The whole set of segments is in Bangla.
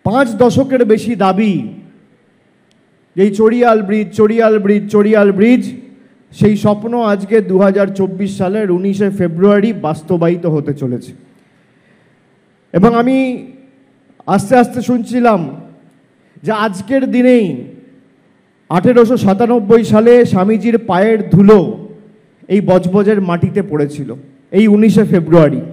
5 দশকের বেশি দাবি এই চড়িয়াল ব্রিজ সেই স্বপ্ন আজকে 2024 সালের 19শে ফেব্রুয়ারি বাস্তবায়িত হতে চলেছে। এবং আমি আস্তে আস্তে শুনছিলাম যে আজকের দিনেই 1897 সালে স্বামীজির পায়ের ধুলো এই বজবজের মাটিতে পড়েছিল, এই 19শে ফেব্রুয়ারি।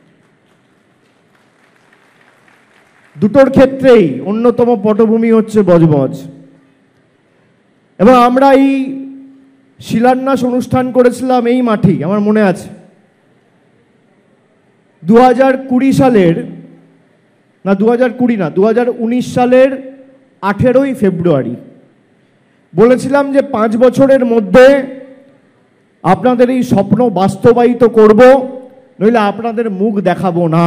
দুটোর ক্ষেত্রেই অন্যতম পটভূমি হচ্ছে বজবজ। এবং আমরা এই শিলান্যাস অনুষ্ঠান করেছিলাম এই মাঠেই, আমার মনে আছে 2020 সালের 2019 সালের 18ই ফেব্রুয়ারি। বলেছিলাম যে 5 বছরের মধ্যে আপনাদের এই স্বপ্ন বাস্তবায়িত করব, নইলে আপনাদের মুখ দেখাবো না।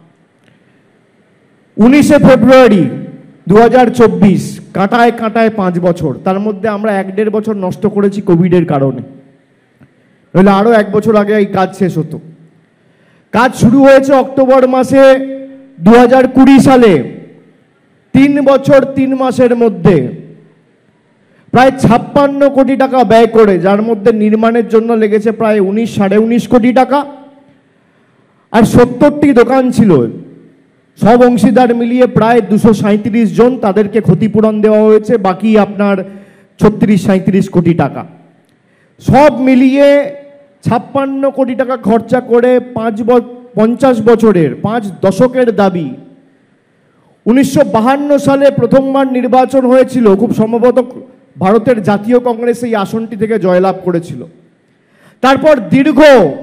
19শে ফেব্রুয়ারি 2024, কাঁটায় কাঁটায় 5 বছর। তার মধ্যে আমরা 1-1.5 বছর নষ্ট করেছি কোভিডের কারণে, নইলে আরও 1 বছর আগে এই কাজ শেষ হতো। কাজ শুরু হয়েছে অক্টোবর মাসে 2020 সালে। 3 বছর 3 মাসের মধ্যে প্রায় 56 কোটি টাকা ব্যয় করে, যার মধ্যে নির্মাণের জন্য লেগেছে প্রায় 19-19.5 কোটি টাকা। আর 70টি দোকান ছিল, সব অংশীদার মিলিয়ে প্রায় 237 জন, তাদেরকে ক্ষতিপূরণ দেওয়া হয়েছে বাকি আপনার 36-37 কোটি টাকা। সব মিলিয়ে 56 কোটি টাকা খরচা করে 50 বছরের 5 দশকের দাবি। 1952 সালে প্রথমবার নির্বাচন হয়েছিল, খুব সম্ভবত ভারতের জাতীয় কংগ্রেস এই আসনটি থেকে জয়লাভ করেছিল। তারপর দীর্ঘ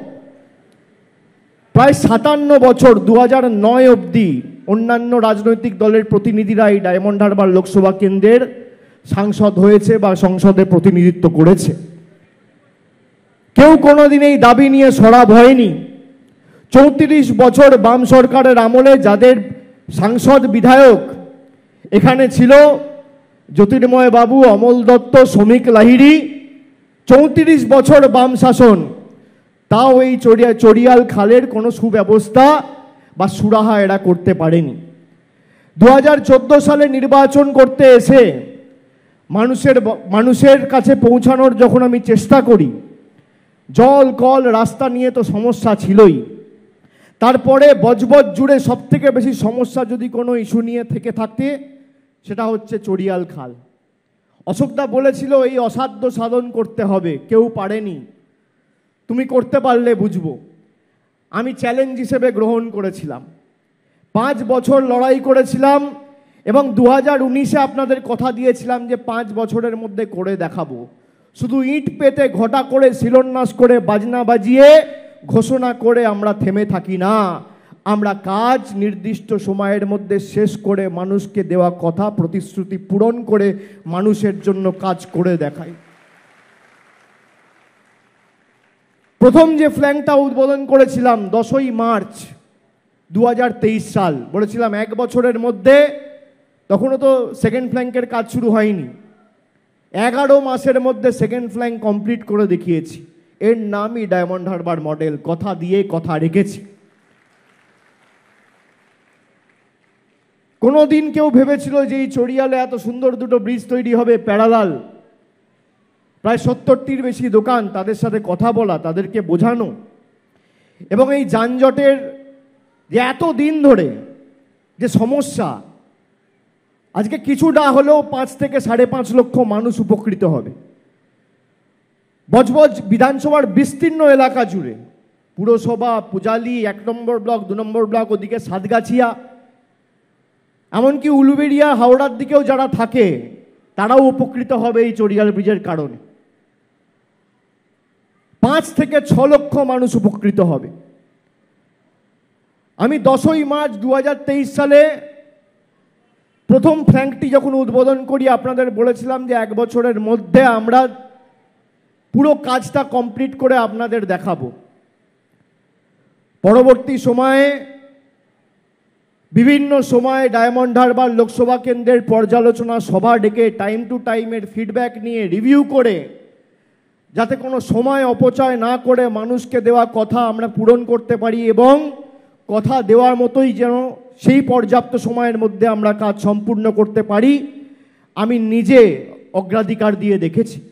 প্রায় 57 বছর 2009 অবধি অন্যান্য রাজনৈতিক দলের প্রতিনিধিরা এই ডায়মন্ড হারবার লোকসভা কেন্দ্রের সাংসদ হয়েছে বা সংসদে প্রতিনিধিত্ব করেছে। কেউ কোনোদিন এই দাবি নিয়ে সরব হয়নি। 34 বছর বাম সরকারের আমলে যাদের সাংসদ বিধায়ক এখানে ছিল, জ্যোতির্ময় বাবু, অমল দত্ত, শ্রমিক লাহিড়ী, 34 বছর বাম শাসন, তাও এই চড়িয়াল খালের কোনো সুব্যবস্থা বা সুরাহা এরা করতে পারেনি। 2014 সালে নির্বাচন করতে এসে মানুষের কাছে পৌঁছানোর যখন আমি চেষ্টা করি, জল কল রাস্তা নিয়ে তো সমস্যা ছিলই, তারপরে বজবজ জুড়ে সবথেকে বেশি সমস্যা যদি কোনো ইস্যু নিয়ে থেকে থাকতে, সেটা হচ্ছে চড়িয়াল খাল। অশোকদা বলেছিল এই অসাধ্য সাধন করতে হবে, কেউ পারেনি, তুমি করতে পারলে বুঝবো। আমি চ্যালেঞ্জ হিসেবে গ্রহণ করেছিলাম, 5 বছর লড়াই করেছিলাম এবং 2019-এ আপনাদের কথা দিয়েছিলাম যে 5 বছরের মধ্যে করে দেখাবো। শুধু ইট পেতে ঘটা করে শিলান্যাস করে বাজনা বাজিয়ে ঘোষণা করে আমরা থেমে থাকি না, আমরা কাজ নির্দিষ্ট সময়ের মধ্যে শেষ করে মানুষকে দেওয়া কথা প্রতিশ্রুতি পূরণ করে মানুষের জন্য কাজ করে দেখাই। প্রথম যে ফ্ল্যাংটা উদ্বোধন করেছিলাম 10ই মার্চ 2023 সাল, বলেছিলাম 1 বছরের মধ্যে, তখনও তো সেকেন্ড ফ্ল্যাঙ্কের কাজ শুরু হয়নি, 11 মাসের মধ্যে সেকেন্ড ফ্ল্যাঙ্ক কমপ্লিট করে দেখিয়েছি। এর নামই ডায়মন্ড হারবার মডেল, কথা দিয়ে কথা রেখেছি। কোনোদিন কেউ ভেবেছিল যে এই চড়িয়ালে এত সুন্দর দুটো ব্রিজ তৈরি হবে প্যারালাল, প্রায় 70টির বেশি দোকান, তাদের সাথে কথা বলা, তাদেরকে বোঝানো, এবং এই যানজটের যে এত দিন ধরে যে সমস্যা, আজকে কিছুটা হলেও 5 থেকে 5.5 লক্ষ মানুষ উপকৃত হবে। বজবজ বিধানসভার বিস্তীর্ণ এলাকা জুড়ে, পুরসভা, পূজালি, 1 নম্বর ব্লক, 2 নম্বর ব্লক, ওদিকে সাতগাছিয়া, এমনকি উলুবেড়িয়া, হাওড়ার দিকেও যারা থাকে তারাও উপকৃত হবে এই চড়িয়াল ব্রিজের কারণে। 5 থেকে 6 লক্ষ মানুষ উপকৃত হবে। আমি 10ই মার্চ 2023 সালে প্রথম ফ্ল্যাঙ্কটি যখন উদ্বোধন করি, আপনাদের বলেছিলাম যে 1 বছরের মধ্যে আমরা পুরো কাজটা কমপ্লিট করে আপনাদের দেখাবো। পরবর্তী সময়ে বিভিন্ন সময়ে ডায়মন্ড হারবার লোকসভা কেন্দ্রের পর্যালোচনা সভা ডেকে টাইম টু টাইমের ফিডব্যাক নিয়ে রিভিউ করে, যাতে কোনো সময় অপচয় না করে মানুষকে দেওয়া কথা আমরা পূরণ করতে পারি এবং কথা দেওয়ার মতোই যেন সেই পর্যাপ্ত সময়ের মধ্যে আমরা কাজ সম্পূর্ণ করতে পারি আমি নিজে অগ্রাধিকার দিয়ে দেখেছি।